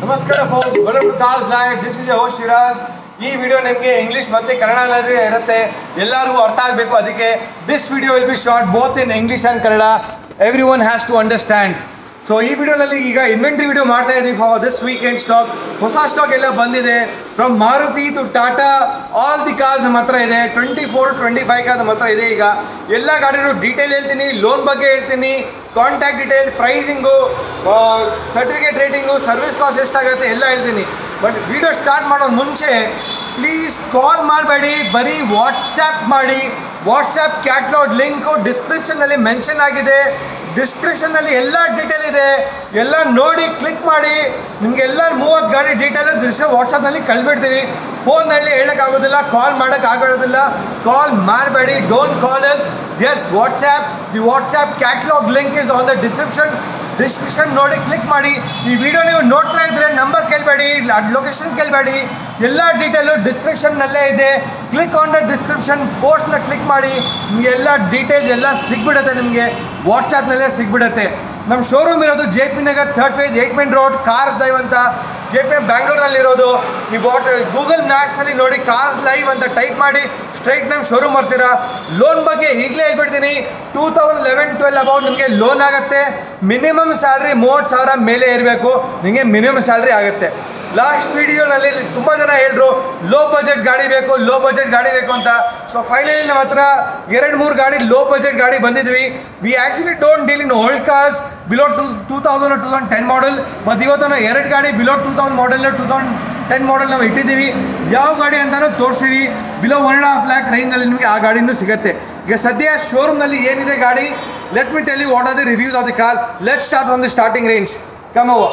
ನಮಸ್ಕಾರ folks, welcome to Cars Live. This is your host Shiraz. ಈ video ನಿಮಗೆ English ಮತ್ತು ಕನ್ನಡದಲ್ಲಿ ಇರುತ್ತೆ, ಎಲ್ಲರಿಗೂ ಅರ್ಥ ಆಗಬೇಕು. ಅದಕ್ಕೆ this video will be short both in English and Kannada. Every one has to understand. So ಈ ವಿಡಿಯೋದಲ್ಲಿ ಈಗ ಇನ್ವೆಂಟ್ರಿ ವಿಡಿಯೋ ಮಾಡ್ತಾ ಇದ್ದೀವಿ ಫಾರ್ ದಿಸ್ ವೀಕೆಂಡ್ ಸ್ಟಾಕ್. ಹೊಸ ಸ್ಟಾಕ್ ಎಲ್ಲ ಬಂದಿದೆ. From Maruti to Tata all the cars ನಮ್ಮ ಹತ್ರ ಇದೆ. 24-25 ಕಾರ್ಸ್ ನಮ್ಮ ಹತ್ರ ಇದೆ. ಈಗ ಎಲ್ಲ ಗಾಡಿಗಳು ಡೀಟೇಲ್ ಹೇಳ್ತೀನಿ, ಲೋನ್ ಬಗ್ಗೆ ಹೇಳ್ತೀನಿ, contact detail, pricing, certificate rating, service cost ಎಷ್ಟಾಗುತ್ತೆ ಎಲ್ಲ ಹೇಳ್ತೀನಿ. ಬಟ್ ವಿಡಿಯೋ ಸ್ಟಾರ್ಟ್ ಮಾಡೋದು ಮುಂಚೆ ಪ್ಲೀಸ್ ಕಾಲ್ ಮಾಡಬೇಡಿ, ಬರೀ ವಾಟ್ಸ್ಯಾಪ್ ಮಾಡಿ. ವಾಟ್ಸ್ಯಾಪ್ ಕ್ಯಾಟ್ಲಾಗ್ ಲಿಂಕು ಡಿಸ್ಕ್ರಿಪ್ಷನ್ನಲ್ಲಿ ಮೆನ್ಷನ್ ಆಗಿದೆ. ಡಿಸ್ಕ್ರಿಪ್ಷನ್ನಲ್ಲಿ ಎಲ್ಲ ಡೀಟೇಲ್ ಇದೆ, ಎಲ್ಲ ನೋಡಿ ಕ್ಲಿಕ್ ಮಾಡಿ. ನಿಮಗೆಲ್ಲ 30 ಗಾಡಿ ಡೀಟೇಲ್ ವಾಟ್ಸಪ್ನಲ್ಲಿ ಕಳ್ಬಿಡ್ತೀವಿ. ಫೋನ್ನಲ್ಲಿ ಹೇಳೋಕ್ಕಾಗೋದಿಲ್ಲ, ಕಾಲ್ ಮಾಡೋಕ್ಕಾಗೋದಿಲ್ಲ. ಕಾಲ್ ಮಾಡಬೇಡಿ, don't call us, just WhatsApp. The WhatsApp catalog link is on the description ನೋಡಿ ಕ್ಲಿಕ್ ಮಾಡಿ. ಈ ವಿಡಿಯೋ ನೀವು ನೋಡ್ತಾ ಇದ್ದರೆ ನಂಬರ್ ಕೇಳಬೇಡಿ, ಲೊಕೇಶನ್ ಕೇಳಬೇಡಿ, ಎಲ್ಲ ಡೀಟೇಲು ಡಿಸ್ಕ್ರಿಪ್ಷನ್ನಲ್ಲೇ ಇದೆ. ಕ್ಲಿಕ್ ಆನ್ ದ ಡಿಸ್ಕ್ರಿಪ್ಷನ್, ಪೋಸ್ಟ್ನ ಕ್ಲಿಕ್ ಮಾಡಿ. ನಿಮಗೆ ಎಲ್ಲ ಡೀಟೇಲ್ಸ್ ಎಲ್ಲ ಸಿಗ್ಬಿಡುತ್ತೆ, ನಿಮಗೆ ವಾಟ್ಸಪ್ನಲ್ಲೇ ಸಿಗ್ಬಿಡುತ್ತೆ. ನಮ್ಮ ಶೋರೂಮ್ ಇರೋದು JP Nagar 3rd phase 8 main road cars live ಅಂತ. JP ಬ್ಯಾಂಗ್ಳೂರ್ನಲ್ಲಿರೋದು. ನೀವು ಗೂಗಲ್ ಮ್ಯಾಪ್ಸಲ್ಲಿ ನೋಡಿ ಕಾರ್ಸ್ ಲೈವ್ ಅಂತ ಟೈಪ್ ಮಾಡಿ ಸ್ಟ್ರೈಟ್ ನಮ್ಮ ಶೋರೂಮ್ ಬರ್ತೀರಾ. ಲೋನ್ ಬಗ್ಗೆ ಈಗಲೇ ಹೇಳ್ಬಿಡ್ತೀನಿ, 2011-12 ಅಬೌಟ್ ನಿಮಗೆ ಲೋನ್ ಆಗುತ್ತೆ. ಮಿನಿಮಮ್ ಸ್ಯಾಲ್ರಿ 30,000 ಮೇಲೆ ಇರಬೇಕು, ನಿಮಗೆ ಮಿನಿಮಮ್ ಸ್ಯಾಲ್ರಿ ಆಗುತ್ತೆ. ಲಾಸ್ಟ್ ವಿಡಿಯೋನಲ್ಲಿ ತುಂಬ ಜನ ಹೇಳಿದ್ರು ಲೋ ಬಜೆಟ್ ಗಾಡಿ ಬೇಕು, ಲೋ ಬಜೆಟ್ ಗಾಡಿ ಬೇಕು ಅಂತ. ಸೊ ಫೈನಲಿ ನಮ್ಮ ಹತ್ರ 2-3 ಗಾಡಿ ಲೋ ಬಜೆಟ್ ಗಾಡಿ ಬಂದಿದ್ವಿ. We actually don't deal in old cars below 2000 or 2010 model. ಮತ್ತು ಇವತ್ತು ನಾವು 2 ಗಾಡಿ ಬಿಲೋ 2000 ಮಾಡಲ್ 2010 ಮಾಡಲ್ ನಾವು ಇಟ್ಟಿದ್ದೀವಿ. ಯಾವ ಗಾಡಿ ಅಂತಲೂ ತೋರಿಸ್ತೀವಿ. ಬಿಲೋ 1.5 lakh ರೇಂಜ್ನಲ್ಲಿ ನಿಮಗೆ ಆ ಗಾಡಿನೂ ಸಿಗುತ್ತೆ. ಈಗ ಸದ್ಯ ಶೋರೂಮ್ನಲ್ಲಿ ಏನಿದೆ ಗಾಡಿ, let me tell you what are the reviews of the car. Let start from the starting range. Come over.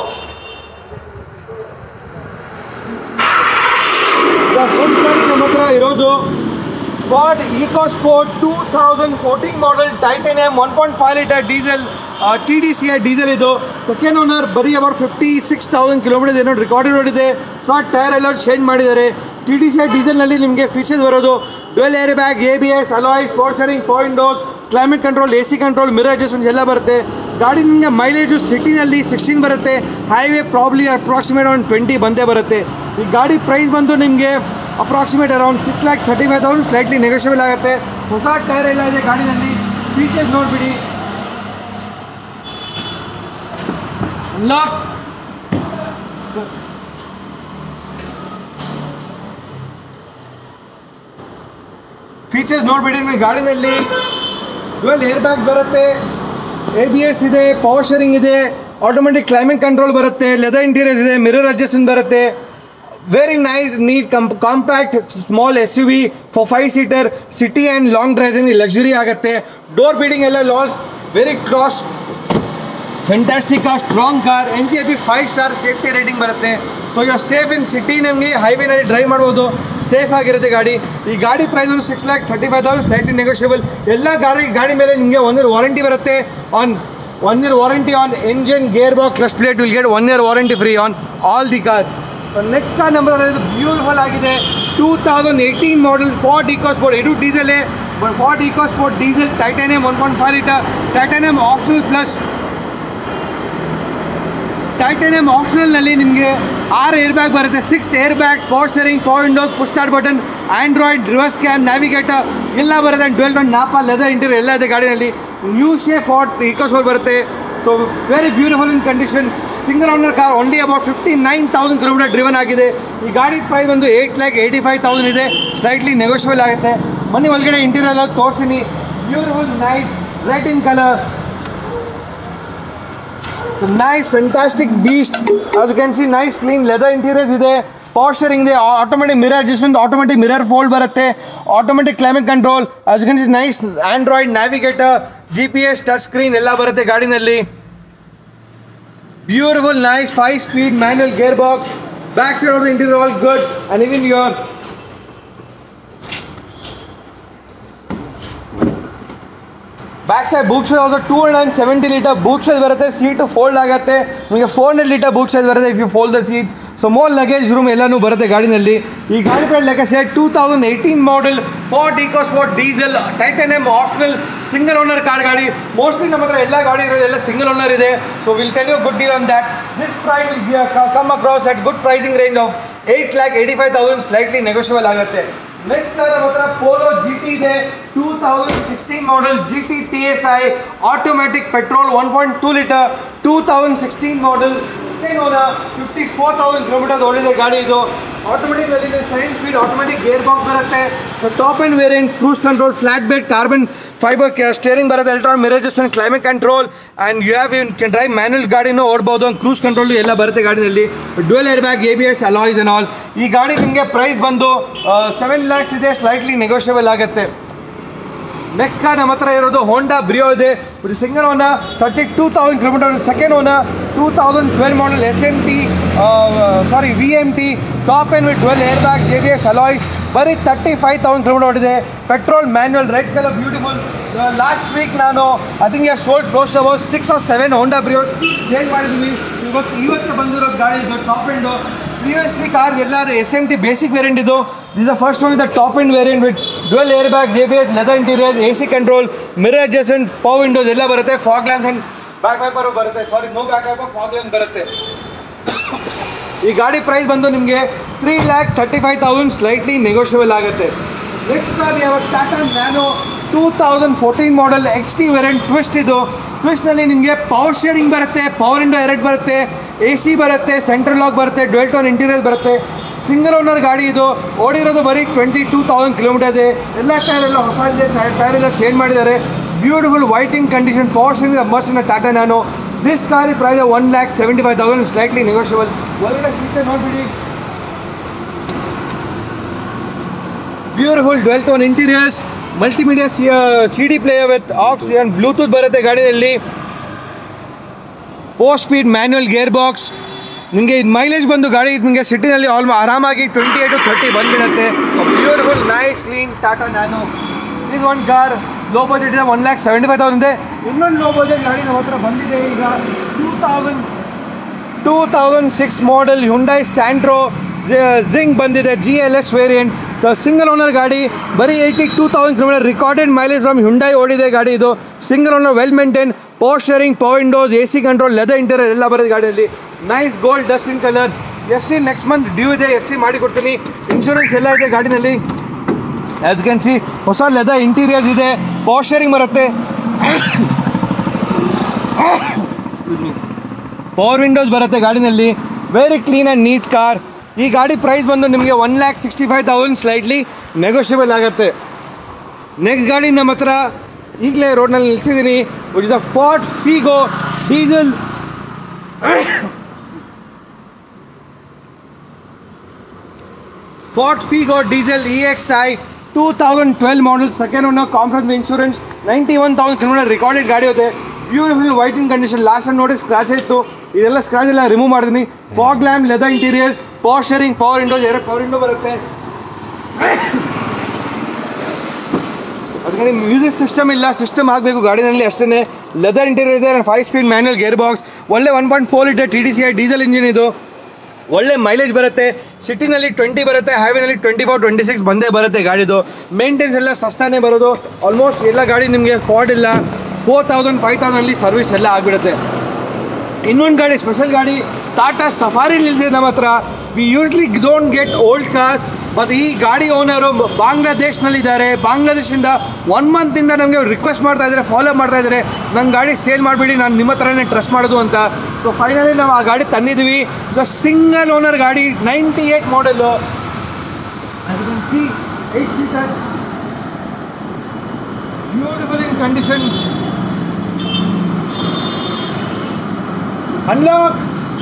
First ಗಾಡಿ ನಮ್ಮ ಹತ್ರ ಇರೋದು Ford EcoSport 2014 model titanium 1.5 litre diesel TDCI diesel. ಇದು ಸೆಕೆಂಡ್ ಓನರ್, ಬರೀ ಅಬೌಟ್ 56,000 ಕಿಲೋಮೀಟರ್ ಏನೋ recorded ಓಡಿದೆ. Front tyre ಎಲ್ಲ change ಮಾಡಿದ್ದಾರೆ. TDCI ಡೀಸೆಲ್ನಲ್ಲಿ ನಿಮಗೆ ಫೀಚರ್ಸ್ ಬರೋದು dual air bag, ABS, alloy, sports steering, power windows, climate control, AC control, mirror adjustments ಎಲ್ಲ ಬರುತ್ತೆ. ಗಾಡಿ ನಿಮಗೆ ಮೈಲೇಜು ಸಿಟಿನಲ್ಲಿ 16 ಬರುತ್ತೆ. ಹೈವೇ ಪ್ರಾಬ್ಲಿ ಅಪ್ರಾಕ್ಸಿಮೇಟ್ ಅರೌಂಡ್ 20 ಬಂದೇ ಬರುತ್ತೆ. ಈ ಗಾಡಿ ಪ್ರೈಸ್ ಬಂದು ನಿಮಗೆ ಅಪ್ರಾಕ್ಸಿಮೇಟ್ ಅರೌಂಡ್ 6,35,000, ಸ್ಲೈಟ್ಲಿ ನೆಗೋಷಿಯಬಲ್ ಆಗುತ್ತೆ. ಹೊಸ ಟೈರ್ ಎಲ್ಲ ಇದೆ ಗಾಡಿನಲ್ಲಿ. ಫೀಚರ್ಸ್ ನೋಡಿಬಿಡಿ. ಅನ್ಲಾಕ್, ಫೀಚರ್ಸ್ ನೋಡಿಬಿಡಿ. ನಿಮಗೆ ಗಾಡಿನಲ್ಲಿ ಡ್ಯುಯಲ್ ಏರ್ ಬ್ಯಾಗ್ ಬರುತ್ತೆ, ABS ಇದೆ, ಪವರ್ ಸ್ಟೀರಿಂಗ್ ಇದೆ, ಆಟೋಮೆಟಿಕ್ ಕ್ಲೈಮೇಟ್ ಕಂಟ್ರೋಲ್ ಬರುತ್ತೆ, ಲೆದರ್ ಇಂಟೀರಿಯರ್ಸ್ ಇದೆ, ಮಿರರ್ ಅಡ್ಜಸ್ಟ್ಮೆಂಟ್ ಬರುತ್ತೆ. Very neat compact small SUV for 5-seater city and long driving luxury ಆಗುತ್ತೆ. ಡೋರ್ ಬೀಡಿಂಗ್ ಎಲ್ಲ ಲಾಸ್, very cross fantastic strong car. NCAP 5 star safety rating ಬರುತ್ತೆ. So you are safe in city. ನಿಮಗೆ ಹೈವೇನಲ್ಲಿ drive ಮಾಡ್ಬೋದು, safe ಆಗಿರುತ್ತೆ ಗಾಡಿ. ಈ ಗಾಡಿ ಪ್ರೈಸ್ ಒಂದು 6,35,000, ಸ್ಲೈಟ್ಲಿ ನೆಗೋಷಿಯಬಲ್. ಎಲ್ಲ ಗಾಡಿ ಮೇಲೆ ನಿಮಗೆ 1 year ವಾರಂಟಿ ಬರುತ್ತೆ. On 1 year warranty on engine, gear box, clutch plate will get 1 year warranty free on all the cars. Next car number ಇದು ಬ್ಯೂಟಿಫುಲ್ ಆಗಿದೆ. 2018 ಮಾಡಲ್ ಫಾರ್ಡ್ ಇಕೋಸ್ಪೋರ್ಟ್. ಇದು ಡೀಸೆಲೇ, Ford EcoSport diesel titanium 1.5 litre. Titanium optional plus. Titanium ಆಪ್ಷನಲ್ನಲ್ಲಿ ನಿಮಗೆ 6 air bag ಬರುತ್ತೆ, 6 air bags, power steering, power windows, push start button, Android, reverse cam, navigator ಎಲ್ಲ ಬರುತ್ತೆ. Dwell tone Nappa leather interior ಎಲ್ಲ ಇದೆ ಗಾಡಿನಲ್ಲಿ. ನ್ಯೂ ಶೇಪ್ ಫಾರ್ಡ್ ಇಕೋಸ್ಪೋರ್ಟ್ ಬರುತ್ತೆ. So very beautiful in condition. Single owner car, only about 59,000 kilometre driven ಆಗಿದೆ. ಈ ಗಾಡಿ price ಒಂದು 8,85,000 ಇದೆ, ಸ್ಲೈಟ್ಲಿ ನೆಗೋಷಿಯಬಲ್ ಆಗುತ್ತೆ. ಮನೆ ಒಳಗಡೆ ಇಂಟೀರಿಯರ್ ಎಲ್ಲ ತೋರಿಸ್ತೀನಿ. Beautiful nice red in colour. Nice fantastic beast. As you can see nice clean leather interiors ಇದೆ, ಪವರ್ ಸ್ಟೀರಿಂಗ್ ಇದೆ, automatic mirror adjustment, automatic mirror fold ಬರುತ್ತೆ, automatic climate control. As you can see nice Android, navigator, GPS, touch screen ಎಲ್ಲ ಬರುತ್ತೆ ಗಾಡಿನಲ್ಲಿ. Beautiful nice 5-speed manual gear box. Back side of the interior all good. And even your back side boot space also 270 litre boot space ಬರುತ್ತೆ. Seat fold ಆಗುತ್ತೆ, ನಿಮಗೆ 400 litre boot space ಬರುತ್ತೆ if you fold the seats. So more luggage room ಎಲ್ಲನೂ ಬರುತ್ತೆ ಗಾಡಿನಲ್ಲಿ. ಈ ಗಾಡಿ price like I said 2018 model Ford EcoSport diesel titanium optional single owner car ಗಾಡಿ. ಮೋಸ್ಟ್ಲಿ ನಮ್ಮ ಹತ್ರ ಎಲ್ಲ ಗಾಡಿ ಇರೋದು ಎಲ್ಲ ಸಿಂಗಲ್ ಓನರ್ ಇದೆ. So will tell you good deal on that. This price will come across at good pricing range of 8,85,000 slightly negotiable ಆಗುತ್ತೆ. Next ನಮ್ಮ ಹತ್ರ ಪೋಲೋ GT ಇದೆ, 2016 model GT TSI automatic petrol 1.2 litre 2016 model 54,000 kilometre ಓಡಿದೆ ಗಾಡಿ. ಇದು automatic 7 speed automatic gear box ಬರುತ್ತೆ. So top end variant cruise control flat bed carbon fibre steering ಬರುತ್ತೆ, electron mirror adjustment climate control and you have can drive manual ಗಾಡಿನೂ ಓಡ್ಬೋದು. Cruise control ಎಲ್ಲ ಬರುತ್ತೆ ಗಾಡಿನಲ್ಲಿ. Dual air bag ABS alloys and all. ಈ ಗಾಡಿ ನಿಮಗೆ price ಬಂದು 7 lakhs ಇದೆ, ಸ್ಲೈಟ್ಲಿ ನೆಗೋಷಿಯಬಲ್ ಆಗುತ್ತೆ. ನೆಕ್ಸ್ಟ್ ಕಾರ್ ನಮ್ಮ ಹತ್ರ ಇರೋದು ಹೋಂಡಾ ಬ್ರಿಯೋ ಇದೆ, single owner 32,000 kilometre. Second owner 2012 model VMT top end with dual air bag ABS alloys. ಬರೀ 35,000 ಕಿಲೋಮೀಟರ್ ಓಡಿದೆ. Petrol manual red colour beautiful. Last week ನಾನು I think you sold close about 6 or 7 Honda Brio change ಮಾಡಿದ್ವಿ. ಇವತ್ತು ಬಂದಿರೋ ಗಾಡಿ ಇದು top end. Previously car ಎಲ್ಲರೂ SMT basic variant ಇದು. This the first one the top end variant with dual air bag ABS leather interior AC control mirror adjustment power windows ಎಲ್ಲ ಬರುತ್ತೆ. Fog lamps and back wiper ಬರುತ್ತೆ. No back wiper, fog lamp ಬರುತ್ತೆ. ಈ ಗಾಡಿ price ಬಂದು ನಿಮಗೆ 3,35,000 slightly negotiable ಆಗುತ್ತೆ. Next car ಯಾವ Tata Nano 2014 model XT variant twist. ಇದು ಟ್ವಿಸ್ಟ್ನಲ್ಲಿ ನಿಮಗೆ ಪವರ್ ಶೇರಿಂಗ್ ಬರುತ್ತೆ, ಪವರ್ ವಿಂಡೋ 2 ಬರುತ್ತೆ, AC ಬರುತ್ತೆ, ಸೆಂಟ್ರಲ್ ಲಾಕ್ ಬರುತ್ತೆ, ಡ್ಯುಯಲ್ ಟೋನ್ ಇಂಟೀರಿಯರ್ ಬರುತ್ತೆ. ಸಿಂಗಲ್ ಓನರ್ ಗಾಡಿ ಇದು. ಓಡಿರೋದು ಬರೀ 22,000 ಕಿಲೋಮೀಟರ್ ಇದೆ. ಎಲ್ಲ ಟೈರ್ ಎಲ್ಲ ಹೊಸ ಇದೆ, ಟೈರ್ ಎಲ್ಲ ಚೇಂಜ್ ಮಾಡಿದ್ದಾರೆ. Beautiful white in condition power steering must in Tata Nano. This car price 1,75,000 slightly negotiable. ಒಳಗಡೆ ಸೀಟೆ ನೋಡ್ಬಿಡಿ, beautiful dual tone interiors, multimedia CD player with aux and Bluetooth ಬರುತ್ತೆ ಗಾಡಿಯಲ್ಲಿ. 4 ಸ್ಪೀಡ್ ಮ್ಯಾನ್ಯುಯಲ್ ಗೇರ್ ಬಾಕ್ಸ್. ನಿಮಗೆ ಇದು mileage ಬಂದು ಗಾಡಿ ನಿಮಗೆ ಸಿಟಿನಲ್ಲಿ ಆರಾಮಾಗಿ 28 to 30 ಬಂದುಬಿಡುತ್ತೆ. Beautiful nice clean Tata Nano. ಇದು ಒಂದು ಕಾರ್ ಲೋ ಬಜೆಟ್ ಇದೆ, 1,75,000 ಇದೆ. ಇನ್ನೊಂದು ಲೋ ಬಜೆಟ್ ಗಾಡಿ ನಮ್ಮ ಹತ್ರ ಬಂದಿದೆ ಈಗ. 2006 ಮಾಡಲ್ ಹ್ಯುಂಡೈ ಸ್ಯಾಂಟ್ರೋ ಜಿಂಗ್ ಬಂದಿದೆ, GLS variant. So single owner ಗಾಡಿ, ಬರೀ 82,000 kilometre recorded mileage from Hyundai ಓಡಿದೆ ಗಾಡಿ ಇದು. Single owner, well maintain, power steering, power windows, AC control, leather interior ಎಲ್ಲ ಬರುತ್ತೆ ಗಾಡಿಯಲ್ಲಿ. Nice gold dust in colour. FC next month due ಇದೆ, FC ಮಾಡಿಕೊಡ್ತೀನಿ. ಇನ್ಶೂರೆನ್ಸ್ ಎಲ್ಲ ಇದೆ ಗಾಡಿನಲ್ಲಿ. ಆ್ಯಸ್ ಕ್ಯಾನ್ ಸಿ ಹೊಸ ಲೆದರ್ ಇಂಟೀರಿಯರ್ಸ್ ಇದೆ, ಪವರ್ ಶೇರಿಂಗ್ ಬರುತ್ತೆ, ಪವರ್ ವಿಂಡೋಸ್ ಬರುತ್ತೆ ಗಾಡಿನಲ್ಲಿ. Very clean and neat car. ಈ ಗಾಡಿ ಪ್ರೈಸ್ ಬಂದು ನಿಮಗೆ 1,65,000 ಸ್ಲೈಟ್ಲಿ ನೆಗೋಷಿಯಬಲ್ ಆಗುತ್ತೆ. ನೆಕ್ಸ್ಟ್ ಗಾಡಿ ನಮ್ಮ ಹತ್ರ ಈಗಲೇ ರೋಡ್ನಲ್ಲಿ ನಿಲ್ಲಿಸಿದ್ದೀನಿ, which is the Ford Figo diesel. Ford Figo diesel EXI 2012 model, second owner, compromise insurance, 91,000 kilometre recorded ಗಾಡಿ ಇದೆ. Beautiful white in condition. Last time ನೋಡಿ ಸ್ಕ್ರಾಚ್ ಇತ್ತು, ಇದೆಲ್ಲ ಸ್ಕ್ರಾಚ್ ಎಲ್ಲ ರಿಮೂವ್ ಮಾಡಿದ್ದೀನಿ. Fog lamp, leather interiors, power steering, power windows, 2 power window ಬರುತ್ತೆ. ಅದಕ್ಕೆ ನಿಮ್ಮ ಮ್ಯೂಸಿಕ್ ಸಿಸ್ಟಮ್ ಇಲ್ಲ, ಸಿಸ್ಟಮ್ ಆಗಬೇಕು ಗಾಡಿನಲ್ಲಿ ಅಷ್ಟೇ. ಲೆದರ್ ಇಂಟೀರಿಯರ್ ಇದೆ, 5 ಸ್ಪೀಡ್ ಮ್ಯಾನ್ಯಲ್ ಗೇರ್ ಬಾಕ್ಸ್, ಒಳ್ಳೆ 1.4 ಲೀಟರ್ TDCI ಡೀಸೆಲ್ ಇಂಜಿನ್ ಇದು. ಒಳ್ಳೆ ಮೈಲೇಜ್ ಬರುತ್ತೆ. ಸಿಟಿನಲ್ಲಿ 20 ಬರುತ್ತೆ, ಹೈವೇನಲ್ಲಿ 24-26 ಬಂದೇ ಬರುತ್ತೆ ಗಾಡಿದು. ಮೇಂಟೆನ್ಸ್ ಎಲ್ಲ ಸಸ್ತಾನೇ ಬರೋದು. ಆಲ್ಮೋಸ್ಟ್ ಎಲ್ಲ ಗಾಡಿ ನಿಮಗೆ ಫಾರ್ಡ್ ಇಲ್ಲ 4,000-5,000 ಸರ್ವಿಸ್ ಎಲ್ಲ ಆಗಿಬಿಡುತ್ತೆ. ಇನ್ನೊಂದು ಗಾಡಿ, ಸ್ಪೆಷಲ್ ಗಾಡಿ, ಟಾಟಾ ಸಫಾರಿ ನಿಲ್ಸಿದೆ ನಮ್ಮ ಹತ್ರ. We usually don't get old cars, but ಈ ಗಾಡಿ ಓನರು ಬಾಂಗ್ಲಾದೇಶ್ನಲ್ಲಿದ್ದಾರೆ. ಬಾಂಗ್ಲಾದೇಶಿಂದ 1 ಮಂತಿಂದ ನಮಗೆ ರಿಕ್ವೆಸ್ಟ್ ಮಾಡ್ತಾ ಇದ್ದಾರೆ, ಫಾಲೋ ಮಾಡ್ತಾ ಇದ್ದಾರೆ, ನನ್ನ ಗಾಡಿ ಸೇಲ್ ಮಾಡಿಬಿಡಿ, ನಾನು ನಿಮ್ಮ ಹತ್ರನೇ ಟ್ರಸ್ಟ್ ಮಾಡೋದು ಅಂತ. ಸೊ ಫೈನಲಿ ನಾವು ಆ ಗಾಡಿ ತಂದಿದ್ವಿ. ಸೊ ಸಿಂಗಲ್ ಓನರ್ ಗಾಡಿ, 98 model, 8 seater, beautiful in condition. Unlock,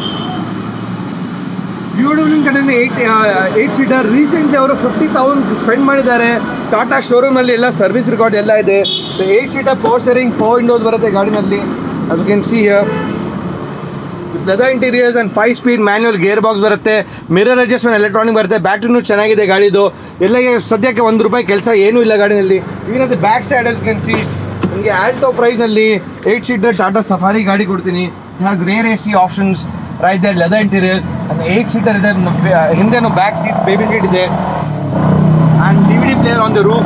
beautiful in condition, 8 seater. Recently ಅವರು 50,000 ಸ್ಪೆಂಡ್ ಮಾಡಿದ್ದಾರೆ. ಟಾಟಾ ಶೋರೂಮಲ್ಲಿ ಎಲ್ಲ ಸರ್ವಿಸ್ ರೆಕಾರ್ಡ್ ಎಲ್ಲ ಇದೆ. 8 seater, power steering, power windows ಬರುತ್ತೆ ಗಾಡಿನಲ್ಲಿ. as you can see here, with leather interiors and 5 speed manual gear box ಬರುತ್ತೆ, mirror adjustment electronic ಬರುತ್ತೆ. ಬ್ಯಾಟ್ರಿನೂ ಚೆನ್ನಾಗಿದೆ ಗಾಡಿದು. ಎಲ್ಲ ಸದ್ಯಕ್ಕೆ ₹1 ಕೆಲಸ ಏನೂ ಇಲ್ಲ ಗಾಡಿನಲ್ಲಿ. ಈವನ್ ಅದು ಬ್ಯಾಕ್ ಸೈಡ್ ಅಲ್ಲಿ ಕ್ಯಾನ್ ಸಿ ನಿಮಗೆ ಆಲ್ಟೋ ಪ್ರೈಸ್ನಲ್ಲಿ 8 ಸೀಟರ್ ಟಾಟಾ ಸಫಾರಿ ಗಾಡಿ ಕೊಡ್ತೀನಿ. It has rear AC options right there leather interiors and 8 seater ಇದೆ, ಹಿಂದೆನೂ ಬ್ಯಾಕ್ ಸೀಟ್ ಬೇಬಿ ಸೀಟ್ ಇದೆ and DVD player on the roof.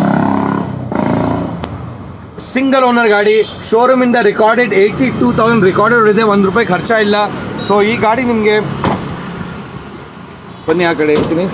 Single owner ಗಾಡಿ, ಶೋರೂಮಿಂದ ರಿಕಾರ್ಡೆಡ್ 82,000 ರಿಕಾರ್ಡೆಡ್ ಇದೆ, ₹1 ಖರ್ಚ ಇಲ್ಲ. ಸೊ ಈ ಗಾಡಿ ನಿಮಗೆ ಬನ್ನಿ ಆ ಕಡೆ ಇರ್ತೀನಿ.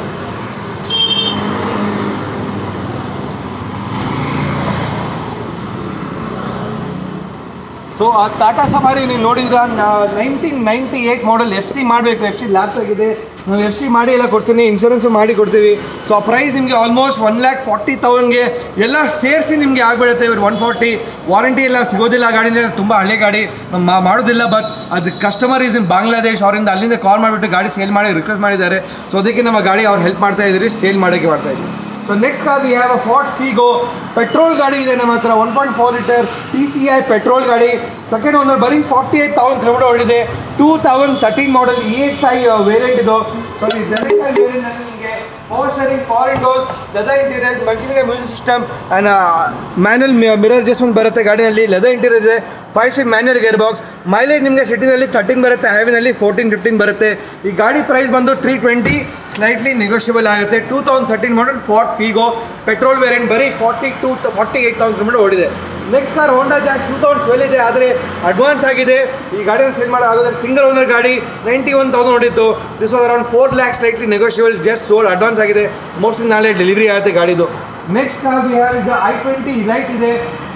ಸೊ ಆ ಟಾಟಾ ಸಫಾರಿ ನೀವು ನೋಡಿದ್ರೆ 1998 ಮಾಡಲ್ FC ಮಾಡಬೇಕು, FC ಲ್ಯಾಪ್ಸ್ ಆಗಿದೆ, ನಾವು FC ಮಾಡಿ ಎಲ್ಲ ಕೊಡ್ತೀನಿ, ಇನ್ಶೂರೆನ್ಸು ಮಾಡಿ ಕೊಡ್ತೀವಿ. ಸೊ ಆ ಪ್ರೈಸ್ ನಿಮಗೆ ಆಲ್ಮೋಸ್ಟ್ 1,40,000ಗೆ ಎಲ್ಲ ಸೇರಿಸಿ ನಿಮಗೆ ಆಗಿಬಿಡುತ್ತೆ. ಇವರು 140 ವಾರಂಟಿ ಎಲ್ಲ ಸಿಗೋದಿಲ್ಲ. ಗಾಡಿನ ತುಂಬ ಹಳೆ ಗಾಡಿ ಮಾಡೋದಿಲ್ಲ, ಬಟ್ ಅದು ಕಸ್ಟಮರ್ ಈಸ್ ಇನ್ ಬಾಂಗ್ಲಾದೇಶ್, ಅವರಿಂದ ಅಲ್ಲಿಂದ ಕಾಲ್ ಮಾಡಿಬಿಟ್ಟು ಗಾಡಿ ಸೇಲ್ ಮಾಡಿ ರಿಕ್ವೆಸ್ಟ್ ಮಾಡಿದ್ದಾರೆ. ಸೊ ಅದಕ್ಕೆ ನಮ್ಮ ಗಾಡಿ ಅವ್ರು ಹೆಲ್ಪ್ ಮಾಡ್ತಾ ಇದ್ದೀರಿ, ಸೇಲ್ ಮಾಡೋಕ್ಕೆ ಮಾಡ್ತಾ ಇದ್ದೀವಿ. So next car we have a Ford Figo. Petrol ಗಾಡಿ ಇದೆ ನಮ್ಮ ಹತ್ರ, 1.4 ಲೀಟರ್ TCI ಪೆಟ್ರೋಲ್ ಗಾಡಿ. ಸೆಕೆಂಡ್ ಓನರ್, ಬರೀ 48,000 ಕಿಲೋಮೀಟರ್ ಓಡಿದೆ. 2013 ಮಾಡಲ್ EXI ವೇರಿಯಂಟ್ ಇದು. ಸೊ ಈ ವೇರಿಯಂಟ್ ನಿಮಗೆ power steering, power windows, leather interior, multimedia music system and manual mirror adjustment ಬರುತ್ತೆ ಗಾಡಿಯಲ್ಲಿ. ಲೆದರ್ ಇಂಟೀರಿಯರ್ ಇದೆ, 5 ಮ್ಯಾನ್ಯುವಲ್ ಗೇರ್ ಬಾಕ್ಸ್. ಮೈಲೇಜ್ ನಿಮಗೆ ಸಿಟಿನಲ್ಲಿ 13 ಬರುತ್ತೆ, ಹೈವೇನಲ್ಲಿ 14-15 ಬರುತ್ತೆ. ಈ ಗಾಡಿ ಪ್ರೈಸ್ ಬಂದು 320, ಸ್ಲೈಟ್ಲಿ ನೆಗೋಷಿಯಬಲ್ ಆಗುತ್ತೆ. 2013 model Ford Figo petrol variant, ಬರೀ 48,000 ಕಿಲೋಮೀಟರ್ ಓಡಿದೆ. ನೆಕ್ಸ್ಟ್ ಕಾರ್ ಹೋಂಡಾ ಜಾಸ್ 2012 ಇದೆ, ಆದರೆ ಅಡ್ವಾನ್ಸ್ ಆಗಿದೆ. ಈ ಗಾಡಿಯನ್ನು ಸೇಲ್ ಮಾಡೋದಾದ್ರೆ ಸಿಂಗಲ್ ಓನರ್ ಗಾಡಿ, 91,000 ಓಡಿತ್ತು. This was around 4 lakhs, slightly negotiable, just sold, advance ಆಗಿದೆ. ಮೋಸ್ಟ್ಲಿ ನಾಳೆ ಡೆಲಿವರಿ ಆಗುತ್ತೆ ಗಾಡಿದು. Next car we have is i20 Elite ಇದೆ,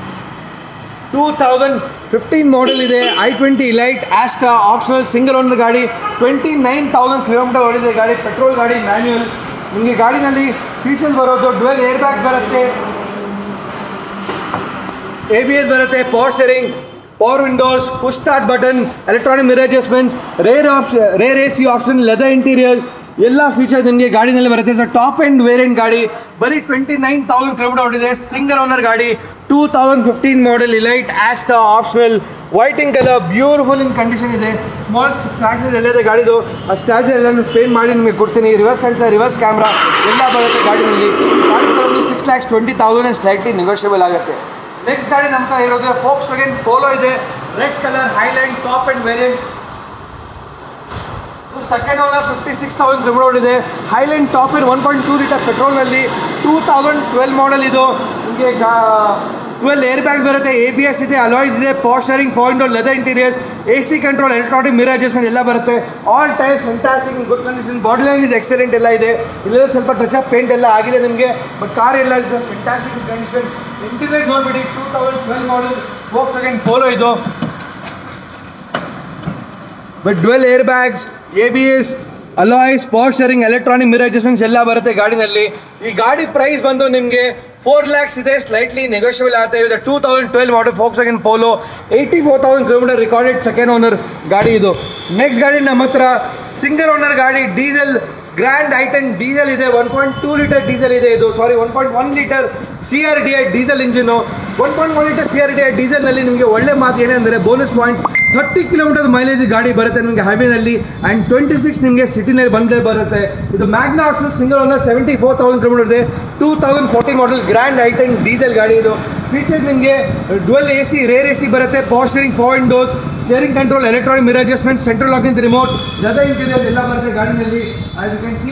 2015 ಮಾಡಲ್ ಇದೆ. i20 Elite Asta optional single owner ಗಾಡಿ, 29,000 ಕಿಲೋಮೀಟರ್ ಓಡಿದೆ ಗಾಡಿ. ಪೆಟ್ರೋಲ್ ಗಾಡಿ, ಮ್ಯಾನ್ಯುಯಲ್. ನಿಮಗೆ ಗಾಡಿನಲ್ಲಿ ಫೀಚರ್ಸ್ ಬರೋದು ಡ್ಯುಯಲ್ ಏರ್ ಬ್ಯಾಗ್ ಬರುತ್ತೆ, ABS ಬರುತ್ತೆ, power steering, power windows, push start button, electronic mirror adjustments, rear AC option, leather interiors, ಎಲ್ಲ ಫೀಚರ್ಸ್ ನಿಮಗೆ ಗಾಡಿನಲ್ಲಿ ಬರುತ್ತೆ. ಸೊ ಟಾಪ್ ಎಂಡ್ ವೇರಿಯಂಟ್ ಗಾಡಿ, ಬರೀ 29,000 ಕಿಲೋಮೀಟರ್ ಓಡಿದೆ. ಸಿಂಗಲ್ ಓನರ್ ಗಾಡಿ, 2015 model Elite Asta optional, white in colour, beautiful in condition ಇದೆ. Small scratches ಎಲ್ಲ ಇದೆ ಗಾಡಿದು, ಆ ಸ್ಕ್ರಾಚಸ್ ಎಲ್ಲ ಪೇಂಟ್ ಮಾಡಿ ನಿಮಗೆ ಕೊಡ್ತೀನಿ. ರಿವರ್ಸ್ ಸೆನ್ಸರ್, ರಿವರ್ಸ್ ಕ್ಯಾಮ್ರಾ ಎಲ್ಲ ಬರುತ್ತೆ ಗಾಡಿನಲ್ಲಿ. ಗಾಡಿ 6,20,000 ಸ್ಲೈಟ್ಲಿ ನೆಗೋಷಿಯಬಲ್ ಆಗುತ್ತೆ. ನೆಕ್ಸ್ಟ್ ಗಾಡಿ ನಮ್ಮ ಹತ್ರ ಇರೋದು Volkswagen Polo ಇದೆ, red colour, Highline, top end variant. Second owner, 56,000 kilometre ಓಡಿದೆ. ಹೈಲೈನ್ ಟಾಪ್ ಎಂಡ್ 1.2 ಲೀಟರ್ ಪೆಟ್ರೋಲ್ನಲ್ಲಿ, 2012 ಮಾಡಲ್ ಇದು. ನಿಮಗೆ 12 ಏರ್ ಬ್ಯಾಗ್ಸ್ ಬರುತ್ತೆ, ABS ಇದೆ, ಅಲಾಯ್ಸ್ ಇದೆ, power steering, power window, leather interiors, AC control, electronic mirror adjustment ಎಲ್ಲ ಬರುತ್ತೆ. All tyres fantastic, good condition, body line is excellent ಎಲ್ಲ ಇದೆ. ಇಲ್ಲೆಲ್ಲ ಸ್ವಲ್ಪ ಟಚ್ ಅಪ್ ಪೇಂಟ್ ಎಲ್ಲ ಆಗಿದೆ ನಿಮಗೆ, ಬಟ್ ಕಾರ್ ಎಲ್ಲ ಇಸ್ ಫ್ಯಾಂಟಾಸ್ಟಿಕ್ ಕಂಡೀಷನ್. ಇಂಟೀರಿಯರ್ ನೋಡ್ಬಿಡಿ, 2012 ಮಾಡಲ್ Volkswagen Polo ಇದು. But dual air bags, ABS, alloys, power steering, electronic mirror adjustments ಎಲ್ಲ ಬರುತ್ತೆ ಗಾಡಿನಲ್ಲಿ. ಈ ಗಾಡಿ ಪ್ರೈಸ್ ಬಂದು ನಿಮಗೆ 4 lakhs ಇದೆ, ಸ್ಲೈಟ್ಲಿ ನೆಗೋಷಿಯಬಲ್ ಆಗುತ್ತೆ. ಇದು 2012 model Volkswagen Polo, 84,000 kilometre recorded, second owner ಗಾಡಿ ಇದು. ನೆಕ್ಸ್ಟ್ ಗಾಡಿ ನಮ್ಮ ಹತ್ರ ಸಿಂಗಲ್ ಓನರ್ ಗಾಡಿ, ಡೀಸೆಲ್ ಗ್ರ್ಯಾಂಡ್ i10 ಡೀಸೆಲ್ ಇದೆ, 1.2 ಲೀಟರ್ ಡೀಸೆಲ್ ಇದೆ ಇದು. 1.1 litre CRDI diesel engine. 1.1 litre CRDI ಡೀಸೆಲ್ನಲ್ಲಿ ನಿಮಗೆ ಒಳ್ಳೆ ಮಾತು ಏನೆಂದರೆ ಬೋನಸ್ ಪಾಯಿಂಟ್, 30 ಕಿಲೋಮೀಟರ್ ಮೈಲೇಜ್ ಗಾಡಿ ಬರುತ್ತೆ ನಿಮಗೆ ಹೈವೇನಲ್ಲಿ, ಆ್ಯಂಡ್ 26 ನಿಮಗೆ ಸಿಟಿನಲ್ಲಿ ಬಂದೇ ಬರುತ್ತೆ. ಇದು Magna option single owner, 74,000 kilometre ಇದೆ. 2014 ಮಾಡಲ್ ಗ್ರ್ಯಾಂಡ್ i10 ಡೀಸೆಲ್ ಗಾಡಿ ಇದು. ಫೀಚರ್ಸ್ ನಿಮಗೆ ಡ್ಯುಯಲ್ AC, ರೇರ್ AC ಬರುತ್ತೆ, power steering, power windows, steering control, electronic mirror adjustment, central locking remote, leather interiors ಎಲ್ಲ ಬರುತ್ತೆ ಗಾಡಿನಲ್ಲಿ. ಆಸ್ ಯು ಕ್ಯಾನ್ ಸಿ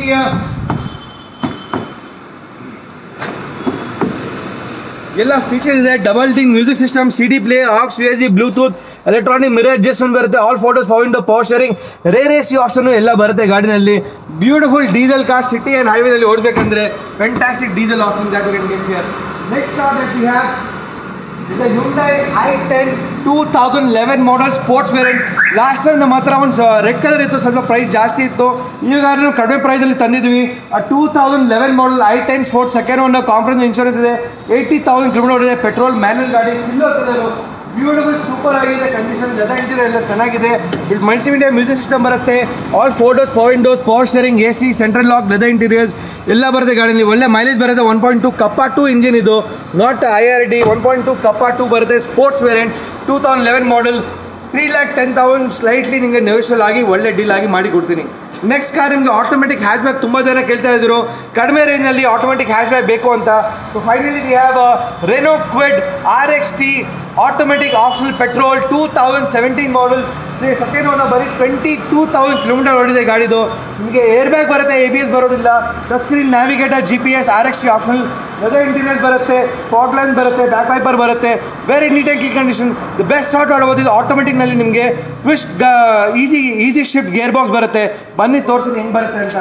ಎಲ್ಲ feature ಇದೆ. ಡಬಲ್ ಟಿಂಗ್ music system, CD player, AUX, USB, Bluetooth, electronic mirror adjustment ಬರುತ್ತೆ, all photos, power window, power steering, rear AC option ಎಲ್ಲ ಬರುತ್ತೆ ಗಾಡಿನಲ್ಲಿ. Beautiful diesel car, city and ಹೈವೇನಲ್ಲಿ ಓಡಬೇಕಂದ್ರೆ fantastic diesel option that you can get here. Next car that we have is the Hyundai i10 2011 model sports variant. Last time ನಮ್ಮ ಹತ್ರ ಒಂದು red colour ಇತ್ತು, ಸ್ವಲ್ಪ ಪ್ರೈಸ್ ಜಾಸ್ತಿ ಇತ್ತು. ಈಗ ಕಡಿಮೆ ಪ್ರೈಸಲ್ಲಿ ತಂದಿದ್ವಿ. 2011 model i10 sports, second owner, compromise insurance ಇದೆ, 80,000 ಕಿಲೋಮೀಟರ್ ಇದೆ, ಪೆಟ್ರೋಲ್ ಮ್ಯಾನ್ಯುವಲ್ ಗಾಡಿ, ಸಿಲ್ವರ್ ಕಲರು, ಬ್ಯೂಟಿಫುಲ್ ಸೂಪರ್ ಆಗಿದೆ ಕಂಡೀಷನ್. ಲೆದರ್ ಇಂಟೀರಿಯರ್ ಎಲ್ಲ ಚೆನ್ನಾಗಿದೆ. ಇದು ಮಲ್ಟಿಮೀಡಿಯಾ ಮ್ಯೂಸಿಕ್ ಸಿಸ್ಟಮ್ ಬರುತ್ತೆ, all photos, power windows, power steering, AC, central lock, leather interiors ಎಲ್ಲ ಬರುತ್ತೆ ಗಾಡಿಯಲ್ಲಿ. ಒಳ್ಳೆ ಮೈಲೇಜ್ ಬರುತ್ತೆ. 1.2 ಕಪ್ಪಾ 2 ಇಂಜಿನ್ ಇದು, ನಾಟ್ IRD. 1.2 ಕಪ್ಪಾ 2 ಬರುತ್ತೆ, ಸ್ಪೋರ್ಟ್ಸ್ ವೇರಿಯಂಟ್, 2011 ಮಾಡಲ್, 3,10,000 ಸ್ಲೈಟ್ಲಿ ನಿಮಗೆ ನೆಗೋಷಿಯಲ್ ಆಗಿ ಒಳ್ಳೆ ಡೀಲ್ ಆಗಿ ಮಾಡಿ ಕೊಡ್ತೀನಿ. ನೆಕ್ಸ್ಟ್ ಕಾರ್ ನಿಮಗೆ ಆಟೋಮೆಟಿಕ್ ಹ್ಯಾಚ್ ಬ್ಯಾಕ್, ತುಂಬ ಜನ ಕೇಳ್ತಾ ಇದ್ರು ಕಡಿಮೆ ರೇಂಜಲ್ಲಿ ಆಟೋಮೆಟಿಕ್ ಹ್ಯಾಚ್ ಬ್ಯಾಕ್ ಬೇಕು ಅಂತ. So finally we have Renault Kwid RXT automatic optional petrol 2017 model second owner ಬರೀ 22,000 ಕಿಲೋಮೀಟರ್ ಓಡಿದೆ ಗಾಡಿದು. ನಿಮಗೆ ಏರ್ ಬ್ಯಾಗ್ ಬರುತ್ತೆ, ABS ಬರೋದಿಲ್ಲ, touch screen navigator, GPS, RXT optional, leather interior ಬರುತ್ತೆ, ಫಾಗ್ ಲೈನ್ ಬರುತ್ತೆ, ಬ್ಯಾಕ್ ವೈಪರ್ ಬರುತ್ತೆ, very neat and clean condition. The best short ಆಡಬಹುದು ಇದು ಆಟೋಮೆಟಿಕ್ನಲ್ಲಿ. ನಿಮಗೆ twist easy shift gear box ಬರುತ್ತೆ. ಬನ್ನಿ ತೋರಿಸಿ ಹೆಂಗೆ ಬರುತ್ತೆ ಅಂತ.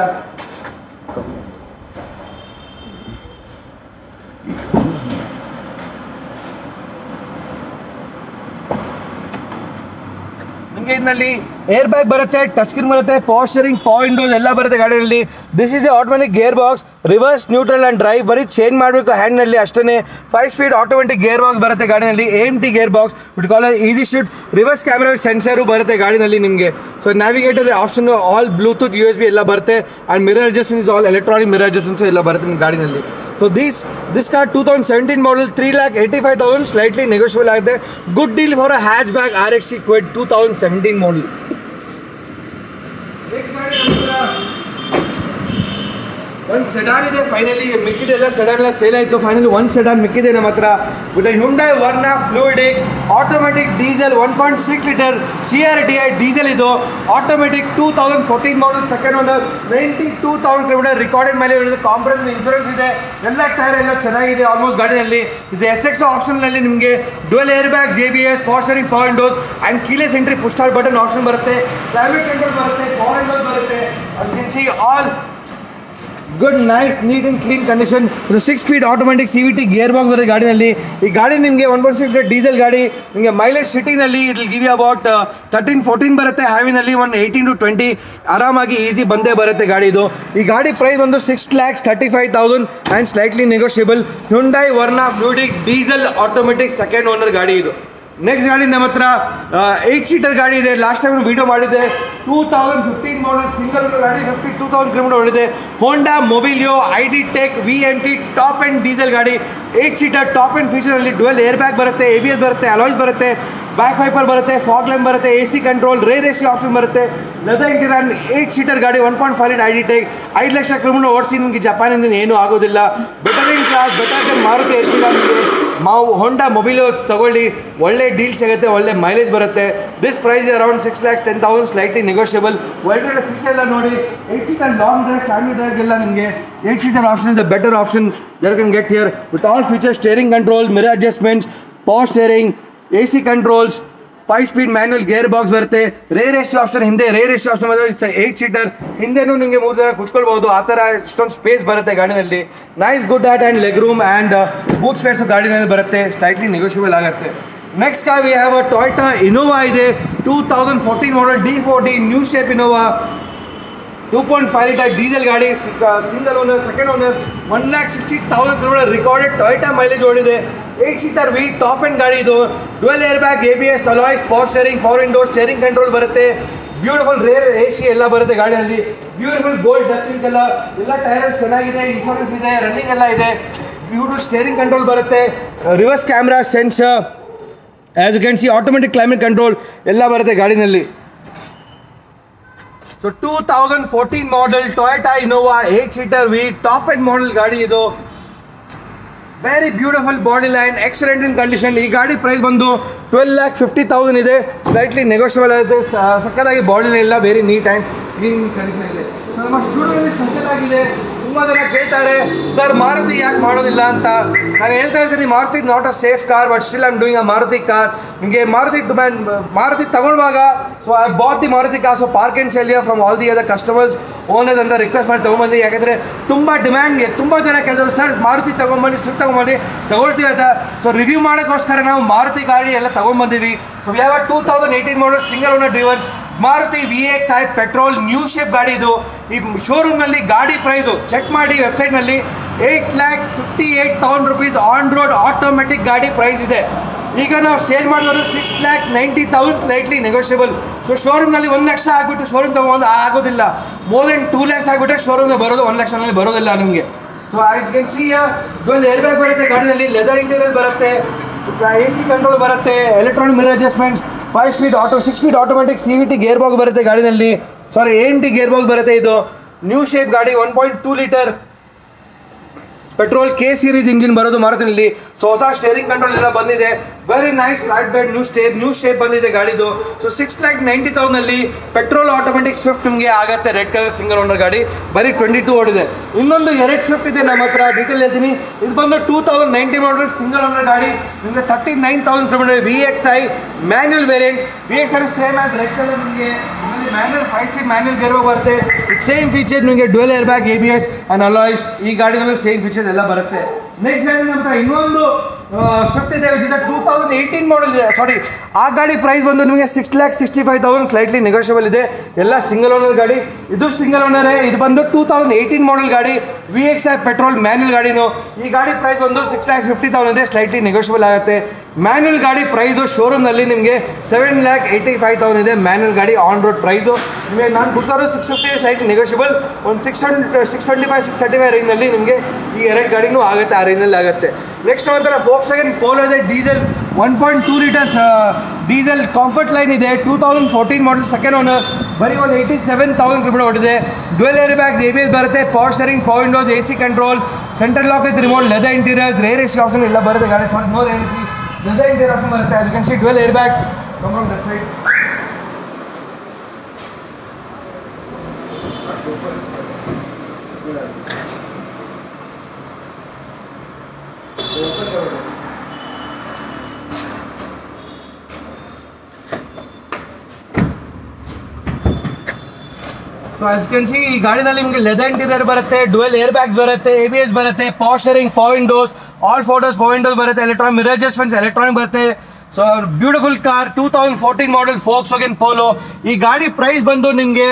ನಿಮಗೆ ಇದರಲ್ಲಿ ಏರ್ ಬ್ಯಾಗ್ ಬರುತ್ತೆ, ಟಚ್ ಸ್ಕ್ರೀನ್ ಬರುತ್ತೆ, ಪವರ್ ಸ್ಟೀರಿಂಗ್, ಪವರ್ ವಿಂಡೋಸ್ ಎಲ್ಲ ಬರುತ್ತೆ ಗಾಡಿಯಲ್ಲಿ. This is the automatic gear box, reverse, neutral and drive ಬರೀ ಚೇಂಜ್ ಮಾಡಬೇಕು ಹ್ಯಾಂಡ್ನಲ್ಲಿ ಅಷ್ಟೇ. 5 ಸ್ಪೀಡ್ ಆಟೋಮೆಟಿಕ್ ಗೇರ್ ಬಾಕ್ಸ್ ಬರುತ್ತೆ ಗಾಡಿನಲ್ಲಿ. AMT gear box with call easy shift, reverse camera sensor ಬರುತ್ತೆ ಗಾಡಿನಲ್ಲಿ ನಿಮಗೆ. So navigator option, all Bluetooth USB ಎಲ್ಲ ಬರುತ್ತೆ. And mirror adjustments, all electronic mirror adjustments ಎಲ್ಲ ಬರುತ್ತೆ ನಿಮ್ಮ ಗಾಡಿನಲ್ಲಿ. So this car 2017 model, 3,85,000, slightly negotiable ಆಗುತ್ತೆ. Good deal for a hatchback RXT Quid 2017 model. ಒಂದು ಸೆಡಾನ್ ಇದೆ ಫೈನಲಿ, ಮಿಕ್ಕಿದೆಲ್ಲ ಸೆಡಾನ್ ಎಲ್ಲ ಸೇಲ್ ಆಯಿತು. ಫೈನಲಿ ಒಂದು ಸೆಡಾನ್ ಮಿಕ್ಕಿದೆ ನಮ್ಮ ಹತ್ರ. With Hyundai Verna Fluidic automatic diesel 1.6 litre CRDI diesel ಇದು. Automatic 2014 model, second owner, 92,000 kilometre recorded mileage ಇದೆ. ಕಾಂಪ್ರೆನ್ಸ್ ಇನ್ಶೂರೆನ್ಸ್ ಇದೆ, ಎಲ್ಲ ಟೈರ್ ಎಲ್ಲ ಚೆನ್ನಾಗಿದೆ ಆಲ್ಮೋಸ್ಟ್ ಗಾಡಿಯಲ್ಲಿ. ಇದು SX ಆಪ್ಷನ್ನಲ್ಲಿ ನಿಮಗೆ dual air bags, ABS, power steering, power windows and keyless entry, push start button option ಬರುತ್ತೆ, ಕ್ಲೈಮೇಟ್ ಕಂಟ್ರೋಲ್ ಬರುತ್ತೆ, ಪವರ್ ವಿಂಡೋಸ್ ಬರುತ್ತೆ. as you can see all good, nice, neat and clean condition. ಇದು 6 speed automatic CVT gear box ಬರುತ್ತೆ ಗಾಡಿನಲ್ಲಿ. ಈ ಗಾಡಿ ನಿಮಗೆ 1.6 litre diesel ಗಾಡಿ. ನಿಮಗೆ ಮೈಲೇಜ್ ಸಿಟಿನಲ್ಲಿ it will give you about 13-14 ಬರುತ್ತೆ. ಹ್ಯಾವಿನಲ್ಲಿ 18 to 20 ಆರಾಮಾಗಿ ಈಸಿ ಬಂದೇ ಬರುತ್ತೆ ಗಾಡಿ ಇದು. ಈ ಗಾಡಿ ಪ್ರೈಸ್ ಬಂದು 6,35,000 and slightly negotiable. Hyundai Verna Fluidic diesel automatic second owner ಗಾಡಿ ಇದು. ನೆಕ್ಸ್ಟ್ ಗಾಡಿ ನಮ್ಮ ಹತ್ರ 8 ಸೀಟರ್ ಗಾಡಿ ಇದೆ. ಲಾಸ್ಟ್ ಟೈಮ್ ವಿಡಿಯೋ ಮಾಡಿದೆ. 2015 ಮಾಡಲ್, ಸಿಂಗಲ್ ಗಾಡಿ, 52,000 ಕಿಲೋಮೀಟರ್ ಓಡಿದೆ. Honda Mobilio ID Tech VMT top end diesel ಗಾಡಿ. 8 ಸೀಟರ್ ಟಾಪ್ ಆ್ಯಂಡ್ ಫೀಚರಲ್ಲಿ ಡ್ಯುಯಲ್ ಏರ್ ಬ್ಯಾಗ್ ಬರುತ್ತೆ, ABS ಬರುತ್ತೆ, ಅಲಾಯ್ಸ್ ಬರುತ್ತೆ, ಬ್ಯಾಕ್ ವೈಪರ್ ಬರುತ್ತೆ, ಫಾಗ್ ಲೈನ್ ಬರುತ್ತೆ, AC control, rear AC option ಬರುತ್ತೆ, ಲೆದರ್ ಇಂಟೀರಿಯರ್. 8 ಸೀಟರ್ ಗಾಡಿ, 1.5 litre ID Tech, 5 lakh kilometre ಓಡಿಸಿ ನಿಮಗೆ ಜಪಾನಿಂದ ಏನೂ ಆಗೋದಿಲ್ಲ. Better in class, better than Maruti ಇರ್ತೀರ ನಿಮಗೆ. ಹೋಂಡಾ ಮೊಬಿಲಿಯೋ ತಗೊಳ್ಳಿ, ಒಳ್ಳೆ ಡೀಲ್ ಸಿಗುತ್ತೆ, ಒಳ್ಳೆ ಮೈಲೇಜ್ ಬರುತ್ತೆ. This price around 6,10,000, slightly negotiable. ಒಳ್ಳೆ ಫೀಚರ್ ಎಲ್ಲ ನೋಡಿ. 8 seater long drive, family drive ಎಲ್ಲ ನಿಮಗೆ 8 ಸೀಟರ್ ಆಪ್ಷನ್ ಇದೆ. Better option you can get here with all features, steering control, mirror adjustments, power steering, AC controls, 5 speed manual gear box ಬರುತ್ತೆ. Rear AC option ಹಿಂದೆ, rear AC option ಬಂದರೆ 8 seater ಹಿಂದೆನೂ ನಿಮಗೆ 3 ಜನ ಕುತ್ಕೊಳ್ಬೋದು. ಆ ಥರ ಇಷ್ಟೊಂದು ಸ್ಪೇಸ್ ಬರುತ್ತೆ ಗಾಡಿನಲ್ಲಿ. Nice good at and leg room and boot space ಗಾಡಿನಲ್ಲಿ ಬರುತ್ತೆ. ಸ್ಲೈಟ್ಲಿ ನೆಗೋಷಿಯಬಲ್ ಆಗುತ್ತೆ. Next car we have a Toyota Innova ಇದೆ. 2014 model, D40 new shape Innova, 2.5 litre diesel ಗಾಡಿ, single owner, second owner, 1,60,000 kilometre recorded Toyota mileage ಓಡಿದೆ. 8 seater V top end ಗಾಡಿ ಇದು. Dual air bag, ABS, alloys, power steering, power windows, steering control ಬರುತ್ತೆ. Beautiful rear AC ಎಲ್ಲ ಬರುತ್ತೆ ಗಾಡಿಯಲ್ಲಿ. Beautiful gold dusting ಎಲ್ಲ tyre ಚೆನ್ನಾಗಿದೆ, ಇನ್ಶೂರೆನ್ಸ್ ಇದೆ, ರನ್ನಿಂಗ್ ಎಲ್ಲ ಇದೆ. ಬ್ಯೂಟಿಫುಲ್ ಸ್ಟೇರಿಂಗ್ ಕಂಟ್ರೋಲ್ ಬರುತ್ತೆ, reverse camera, sensor, as you can see automatic climate control ಎಲ್ಲ ಬರುತ್ತೆ ಗಾಡಿನಲ್ಲಿ. So 2014 model Toyota Innova 8 seater V top end model ಗಾಡಿ ಇದು. Very beautiful body line, excellent in condition. ಈ ಗಾಡಿ ಪ್ರೈಸ್ ಬಂದು 12,50,000 ಇದೆ. ಸ್ಲೈಟ್ಲಿ ನೆಗೋಷಿಯಬಲ್ ಆಗುತ್ತೆ. ಸಕ್ಕತ್ತಾಗಿ ಬಾಡಿ ಲೈನ್ ಎಲ್ಲ very neat and clean condition ಇದೆ. ನಮ್ಮ ಸ್ಟುಡಿಯೋದಲ್ಲಿ ಸ್ಪೆಷಲ್ ಆಗಿದೆ. ತುಂಬ ಜನ ಕೇಳ್ತಾರೆ ಸರ್ ಮಾರುತಿ ಯಾಕೆ ಮಾಡೋದಿಲ್ಲ ಅಂತ. ನಾನು ಹೇಳ್ತಾ ಇದ್ದೀನಿ Maruti not a safe car, but still I'm doing a Maruti car. ನಿಮಗೆ ಮಾರುತಿ ತಗೊಳ್ಳುವಾಗ so I bought the Maruti car, so park and sell from all the other customers owners ಅಂತ ರಿಕ್ವೆಸ್ಟ್ ಮಾಡಿ ತೊಗೊಂಬಂದು. ಯಾಕಂದರೆ ತುಂಬ ಡಿಮ್ಯಾಂಡ್ಗೆ ತುಂಬ ಜನ ಕೇಳಿದ್ರು ಸರ್ ಮಾರುತಿ ತೊಗೊಂಬನ್ನಿ, ತಗೊಳ್ತೀವಿ ಅಂತ. ಸೊ ರಿವ್ಯೂ ಮಾಡೋಕ್ಕೋಸ್ಕರ ನಾವು ಮಾರುತಿ ಗಾಡಿ ಎಲ್ಲ ತೊಗೊಂಬಂದಿವಿ. So we have 2018 model single owner driven Maruti VXi petrol new shape ಗಾಡಿ ಇದು. ಈ ಶೋರೂಮ್ನಲ್ಲಿ ಗಾಡಿ ಪ್ರೈಸು ಚೆಕ್ ಮಾಡಿ ವೆಬ್ಸೈಟ್ನಲ್ಲಿ 8,58,000 ರೂಪೀಸ್ ಆನ್ ರೋಡ್ ಆಟೋಮೆಟಿಕ್ ಗಾಡಿ ಪ್ರೈಸ್ ಇದೆ. ಈಗ ನಾವು ಸೇಲ್ ಮಾಡಿದ್ರು 6,90,000, ಸ್ಲೈಟ್ಲಿ ನೆಗೋಷಿಯಬಲ್. ಸೊ ಶೋರೂಮ್ನಲ್ಲಿ 1 ಲಕ್ಷ ಆಗಿಬಿಟ್ಟು ಶೋರೂಮ್ ತೊಗೊಂಡು ಆಗೋದಿಲ್ಲ. ಮೋರ್ ದೆನ್ 2 lakhs ಆಗಿಬಿಟ್ರೆ ಶೋರೂಮ್ಗೆ ಬರೋದು, 1 ಲಕ್ಷನಲ್ಲಿ ಬರೋದಿಲ್ಲ ನಿಮಗೆ. So I can see dual air bag ಬರುತ್ತೆ ಗಾಡಿಯಲ್ಲಿ, ಲೆದರ್ ಇಂಟೀರಿಯರ್ ಬರುತ್ತೆ, AC ಕಂಟ್ರೋಲ್ ಬರುತ್ತೆ, electronic mirror adjustments, 5 speed 6 speed automatic CVT gear box ಬರುತ್ತೆ ಗಾಡಿನಲ್ಲಿ. ಸಾರಿ AMT ಗೇರ್ ಬಾಕ್ಸ್ ಬರುತ್ತೆ ಇದು. ನ್ಯೂ ಶೇಪ್ ಗಾಡಿ, 1.2 litre petrol K series engine ಬರೋದು ಮಾರುತಿನಲ್ಲಿ. ಸೊ ಹೊಸ ಸ್ಟೇರಿಂಗ್ ಕಂಟ್ರೋಲ್ ಎಲ್ಲ ಬಂದಿದೆ. Very nice flat bed, new shape ಬಂದಿದೆ ಗಾಡಿದು. ಸೊ 6,90,000 ಅಲ್ಲಿ ಪೆಟ್ರೋಲ್ ಆಟೋಮೆಟಿಕ್ ಸ್ವಿಫ್ಟ್ ನಿಮಗೆ ಆಗುತ್ತೆ. ರೆಡ್ ಕಲರ್ ಸಿಂಗಲ್ ಓನರ್ ಗಾಡಿ, ಬರೀ 22 ಓಡಿದೆ. ಇನ್ನೊಂದು 2 ಸ್ವಿಫ್ಟ್ ಇದೆ ನಮ್ಮ ಹತ್ರ, ಡೀಟೇಲ್ ಹೇಳ್ತೀನಿ. ಇದು ಬಂದು 2019 ಮಾಡಲ್ ಸಿಂಗಲ್ ಓನರ್ ಗಾಡಿ, ನಿಮಗೆ 39,000 kilometre. VXI manual variant. VXI same as red colour, ನಿಮಗೆ ಮ್ಯಾನ್ಯುಯಲ್ 5 ಸ್ಪೀಡ್ ಮ್ಯಾನ್ಯುಯಲ್ ಗೇರ್ ಬರುತ್ತೆ. ಸೇಮ್ ಫೀಚರ್ ನಿಮಗೆ dual air bag, ABS and alloys. ಈ ಗಾಡಿನಲ್ಲಿ ಸೇಮ್ ಫೀಚರ್ಸ್ ಎಲ್ಲ ಬರುತ್ತೆ. ನೆಕ್ಸ್ಟ್ ಗಾಡಿ ನಮ್ಮ ಇನ್ನೊಂದು ಸ್ವಿಫ್ಟ್ ಇದೆ, 2018 ಮಾಡಲ್ ಇದೆ. ಸಾರಿ, ಆ ಗಾಡಿ ಪ್ರೈಸ್ ಬಂದು ನಿಮಗೆ 6,65,000, ಸ್ಲೈಟ್ಲಿ ನೆಗೋಷಿಯಬಲ್ ಇದೆ. ಎಲ್ಲ ಸಿಂಗಲ್ ಓನರ್ ಗಾಡಿ. ಇದು ಸಿಂಗಲ್ ಓನರೇ. ಇದು ಬಂದು 2018 ಮಾಡಲ್ ಗಾಡಿ, VXI ಪೆಟ್ರೋಲ್ ಮ್ಯಾನ್ಯುಯಲ್ ಗಾಡಿನು. ಈ ಗಾಡಿ ಪ್ರೈಸ್ ಬಂದು 6,50,000 ಇದೆ, ಸ್ಲೈಟ್ಲಿ ನೆಗೋಷಿಯಬಲ್ ಆಗುತ್ತೆ. ಮ್ಯಾನ್ಯುಯಲ್ ಗಾಡಿ ಪ್ರೈಸು ಶೋರೂಮ್ನಲ್ಲಿ ನಿಮಗೆ 7,85,000 ಇದೆ. ಮ್ಯಾನ್ಯುಯಲ್ ಗಾಡಿ ಆನ್ ರೋಡ್ ಪ್ರೈಸು ನಿಮಗೆ ನಾನು ಕೊಡ್ತಾರೋ 650, ಸ್ಲೈಟ್ಲಿ ನೆಗೋಷಿಯಬಲ್. ಒಂದು 625, 635 ರೇಂಜ್ನಲ್ಲಿ ನಿಮಗೆ ಈ 2 ಗಾಡಿನೂ ಆಗುತ್ತೆ, ಆ ರೇಂಜಲ್ಲಿ ಆಗುತ್ತೆ. ನೆಕ್ಸ್ಟ್ ಒಂಥರ Volkswagen Polo ಇದೆ, diesel 1.2 litres diesel comfort line ಇದೆ. 2014 ಮಾಡಲ್, ಸೆಕೆಂಡ್ ಓನರ್, ಬರೀ ಒಂದು 87,000 ಕಿಲೋಮೀಟರ್ ಓಡಿದೆ. ಡ್ಯುಯಲ್ ಏರ್ ಬ್ಯಾಗ್ಸ್, ABS ಬರುತ್ತೆ, power steering, power windows, AC control, central lock with remote, leather interiors, rear AC option ಎಲ್ಲ ಬರುತ್ತೆ ಗಾಡಿ. No rear AC, leather interior option ಬರುತ್ತೆ. ಅದು can see dual air bags come from that side. So as can see ಈ ಗಾಡಿನಲ್ಲಿ ನಿಮಗೆ leather interior ಬರುತ್ತೆ, dual air bags ಬರುತ್ತೆ, ABS ಬರುತ್ತೆ, power steering, power windows, all photos power windows ಬರುತ್ತೆ, electronic mirror adjustments electronic ಬರುತ್ತೆ. So beautiful car, 2014 model Volkswagen Polo. ಈ ಗಾಡಿ ಪ್ರೈಸ್ ಬಂದು ನಿಮಗೆ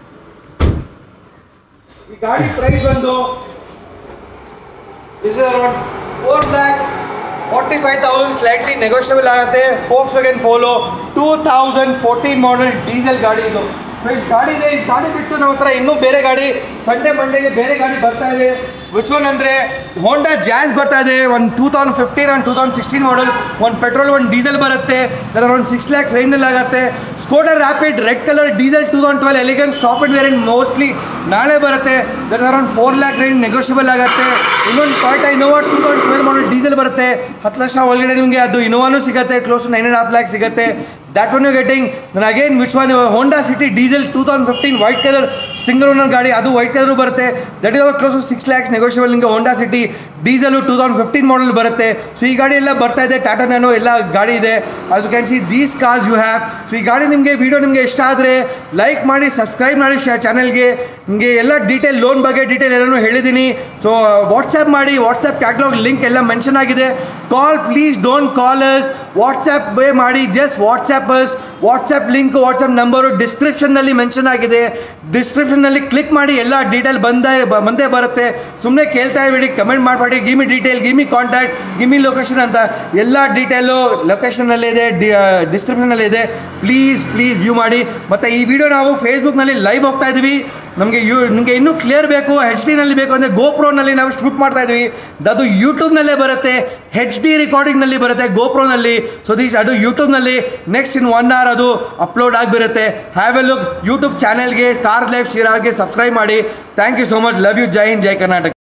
this is around 4,45,000, slightly negotiable ಆಗುತ್ತೆ. Volkswagen Polo 2014 ಮಾಡಲ್ ಡೀಸೆಲ್ ಗಾಡಿ ಇದು. ಗಾಡಿ ಇದೆ. ಈ ಗಾಡಿ ಬಿಟ್ಟು ನಮ್ಮ ಹತ್ರ ಇನ್ನೂ ಬೇರೆ ಗಾಡಿ ಸಂಡೇ ಮಂಡೇಗೆ ಬೇರೆ ಗಾಡಿ ಬರ್ತಾ ಇದೆ. ವಿಚ್ ಒನ್ ಅಂದರೆ ಹೋಂಡಾ ಜಾಸ್ ಬರ್ತಾ ಇದೆ. ಒಂದು 2015 ಆ್ಯಂಡ್ 2016 ಮಾಡಲ್, ಒಂದು ಪೆಟ್ರೋಲ್ ಒಂದು ಡೀಸೆಲ್ ಬರುತ್ತೆ. ಅದರ ಒಂದು 6 lakhs ರೇಂಜಲ್ಲಿ ಆಗುತ್ತೆ. Skoda Rapid red colour diesel 2012 elegant stop end variant mostly ನಾಳೆ ಬರುತ್ತೆ. That around 4 lakh range negotiable ಆಗುತ್ತೆ. ಇನ್ನೊಂದು ಟಾಯ್ಟಾ ಇನೋವಾ 2012 ಮಾಡಲ್ ಡೀಸೆಲ್ ಬರುತ್ತೆ, 10 ಲಕ್ಷ ಒಳಗಡೆ ನಿಮಗೆ ಅದು ಇನೋವಾನು ಸಿಗುತ್ತೆ, ಕ್ಲೋಸ್ ಟು 9.5 lakhs ಸಿಗುತ್ತೆ. That one you're getting. Then again, which one? Honda City Diesel 2015 white color single owner ಗಾಡಿ, ಅದು ವೈಟ್ ಕಲರ್ ಬರುತ್ತೆ. That is close to 6 lakhs negotiable. ನಿಮಗೆ ಹೋಂಡಾ ಸಿಟಿ ಡೀಸೆಲ್ 2015 ಮಾಡಲ್ ಬರುತ್ತೆ. ಸೊ ಈ ಗಾಡಿ ಎಲ್ಲ ಬರ್ತಾ ಇದೆ. ಟಾಟಾ ನ್ಯಾನೋ ಎಲ್ಲ ಗಾಡಿ ಇದೆ. as you can see these cars you have. So ಈ ಗಾಡಿ ನಿಮಗೆ ವಿಡಿಯೋ ನಿಮಗೆ ಇಷ್ಟ ಆದರೆ ಲೈಕ್ ಮಾಡಿ, ಸಬ್ಸ್ಕ್ರೈಬ್ ಮಾಡಿ ಚಾನಲ್ಗೆ. ನಿಮಗೆ ಎಲ್ಲ ಡೀಟೇಲ್ ಲೋನ್ ಬಗ್ಗೆ ಡೀಟೇಲ್ ಎಲ್ಲನೂ ಹೇಳಿದ್ದೀನಿ. ಸೊ ವಾಟ್ಸಪ್ ಮಾಡಿ, ವಾಟ್ಸಪ್ ಕ್ಯಾಟ್ಲಾಗ್ ಲಿಂಕ್ ಎಲ್ಲ ಮೆನ್ಷನ್ ಆಗಿದೆ. Call please don't call us, WhatsApp ಮಾಡಿ, just WhatsApp us. WhatsApp link, WhatsApp number ಡಿಸ್ಕ್ರಿಪ್ಷನ್ನಲ್ಲಿ ಮೆನ್ಷನ್ ಆಗಿದೆ. ಡಿಸ್ಕ್ರಿಪ್ಷನ್ನಲ್ಲಿ ಕ್ಲಿಕ್ ಮಾಡಿ, ಎಲ್ಲ ಡೀಟೇಲ್ ಬಂದೇ ಬರುತ್ತೆ. ಸುಮ್ಮನೆ ಕೇಳ್ತಾ ಇರಬೇಡಿ, ಕಮೆಂಟ್ ಮಾಡಬೇಡಿ, give me detail, give me contact, give me location ಅಂತ. ಎಲ್ಲ ಡೀಟೇಲು ಲೊಕೇಶನ್ನಲ್ಲೇ ಇದೆ, ಡಿಸ್ಕ್ರಿಪ್ಷನಲ್ಲಿ ಇದೆ. ಪ್ಲೀಸ್ ವ್ಯೂ ಮಾಡಿ. ಮತ್ತು ಈ ವಿಡಿಯೋ ನಾವು ಫೇಸ್ಬುಕ್ನಲ್ಲಿ ಲೈವ್ ಹೋಗ್ತಾ ಇದ್ದೀವಿ. ನಿಮಗೆ ಇನ್ನೂ ಕ್ಲಿಯರ್ ಬೇಕು, HD ಬೇಕು ಅಂದರೆ ಗೋಪ್ರೋನಲ್ಲಿ ನಾವು ಶೂಟ್ ಮಾಡ್ತಾ ಇದ್ವಿ. ಅದು ಯೂಟ್ಯೂಬ್ನಲ್ಲೇ ಬರುತ್ತೆ, HD ರೆಕಾರ್ಡಿಂಗ್ನಲ್ಲಿ ಬರುತ್ತೆ ಗೋಪ್ರೋನಲ್ಲಿ. ಸೊ ಅದು ಯೂಟ್ಯೂಬ್ನಲ್ಲಿ ನೆಕ್ಸ್ಟ್ ಇನ್ 1 hour ಅದು ಅಪ್ಲೋಡ್ ಆಗಿಬಿರುತ್ತೆ. ಹ್ಯಾವ್ ಎ ಲುಕ್ ಯೂಟ್ಯೂಬ್ ಚಾನಲ್ಗೆ, ಕಾರ್ ಲೈಫ್ ಶಿರಾಗೆ ಸಬ್ಸ್ಕ್ರೈಬ್ ಮಾಡಿ. Thank you so much. Love you. ಜೈ ಹಿಂದ್, ಜೈ ಕರ್ನಾಟಕ.